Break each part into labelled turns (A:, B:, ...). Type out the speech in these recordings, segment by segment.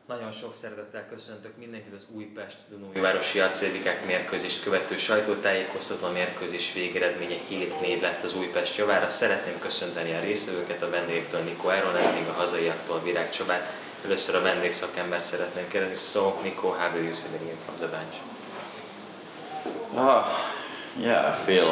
A: Nagyon sok szeretettel köszöntök mindenkit az Újpest Dunaújvárosi ACVK mérkőzést követő sajtótájékoztató. A mérkőzés végeredménye 7-4 lett az Újpest javára. Szeretném köszönteni a résztvevőket, a vendégektől Nikó Áronát, még a hazaiaktól Virág Csabát. Először a vendégszakember szeretném kérdezni. So, Nikó, how do you see the game from the bench?
B: Yeah, I feel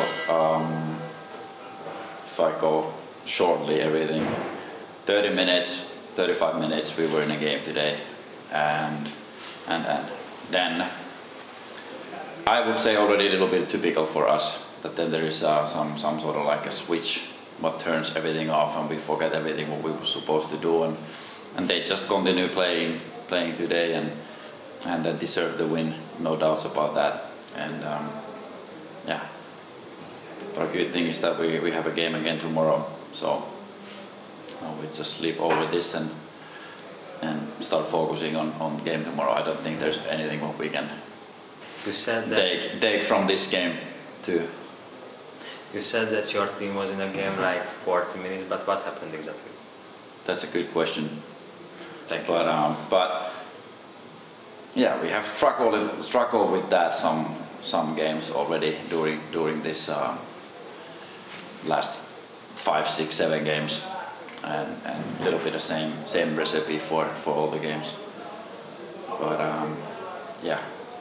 B: if I go shortly everything, 30 minutes, 35 minutes we were in a game today, and then I would say already a little bit typical for us that then there is some sort of like a switch what turns everything off and we forget everything what we were supposed to do, and they just continue playing today and deserve the win, no doubts about that. And yeah, but a good thing is that we have a game again tomorrow, so we just sleep over this and start focusing on the game tomorrow. I don't think there's anything what we can take from this game too.
A: You said that your team was in a game like 40 minutes, but what happened exactly?
B: That's a good question.
A: Thank you.
B: But yeah, we have struggled with that some games already during this last 5, 6, 7 games, and a little bit the same recipe for all the games. But yeah,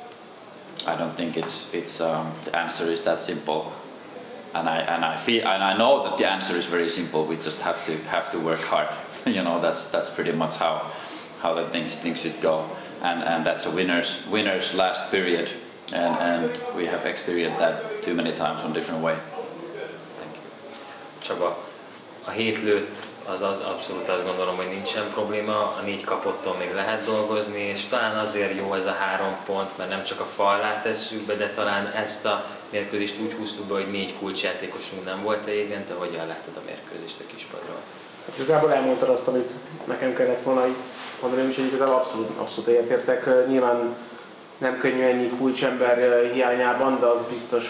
B: I don't think it's the answer is that simple. And I know that the answer is very simple. We just have to work hard. You know, that's pretty much how the things should go. And that's a winner's last period. And we have experienced that too many times on different way.
A: Thank you. Csaba, a 7 lőtt, az abszolút azt gondolom, hogy nincsen probléma, a 4 kapottól még lehet dolgozni, és talán azért jó ez a 3 pont, mert nem csak a fal alá tesszük be, de talán ezt a mérkőzést úgy húztuk be, hogy 4 kulcsjátékosunk nem volt a jégen. Te hogyan láttad a mérkőzést a kispadról?
C: Hát igazából elmondtad azt, amit nekem kellett volna mondani, úgyhogy igazából abszolút egyetértek. Nyilván nem könnyű ennyi kulcsember hiányában, de az biztos,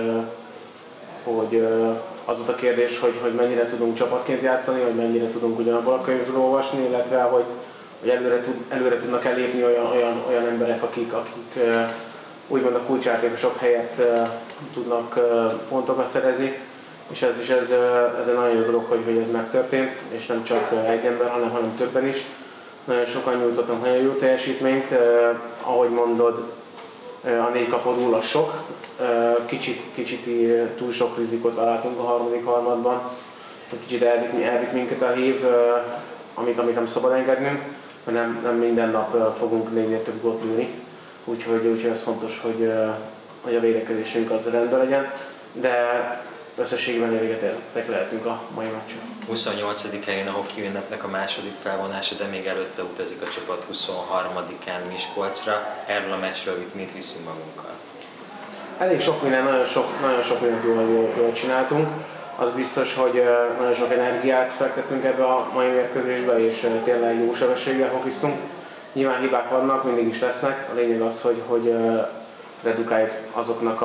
C: hogy az ott a kérdés, hogy mennyire tudunk csapatként játszani, vagy mennyire tudunk ugyanabból a könyvből olvasni, illetve hogy előre tudnak elépni olyan emberek, akik úgymond a kulcsjátékosok helyett tudnak pontokat szerezni. És ez egy nagyon jó dolog, hogy ez megtörtént, és nem csak egy ember, hanem többen is. Nagyon sokan nyújtottak nagyon jó teljesítményt, ahogy mondod, a 4 kapodul az sok. Kicsit túl sok rizikot vállaltunk a harmadik harmadban. Kicsit elvitt minket a hív, amit nem szabad engednünk, mert nem minden nap fogunk 4-nél több gólt lőni. Úgyhogy ez fontos, hogy a védekezésünk az rendben legyen. De összességében elégedettek lehetünk a mai meccsen.
A: 28. helyén a hockey ünnepnek a második felvonása, de még előtte utazik a csapat 23-án Miskolcra. Erről a meccsről mit viszünk magunkkal?
C: Elég sok minden, nagyon sok mindent jól csináltunk. Az biztos, hogy nagyon sok energiát fektettünk ebbe a mai mérkőzésbe, és tényleg jó sebességgel hokiztunk. Nyilván hibák vannak, mindig is lesznek. A lényeg az, hogy redukáljuk azoknak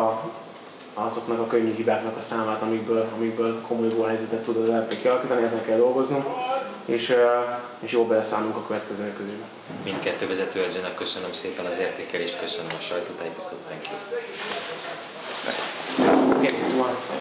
C: a könnyű hibáknak a számát, amikből komoly gólhelyzetet tud az LP kialakítani, ezen kell dolgoznunk, és jól beleszállunk a következő mérkőzésbe.
A: Mindkettő vezetőedzőnek köszönöm szépen az értékelést, köszönöm a sajtótájékoztatót, thank you.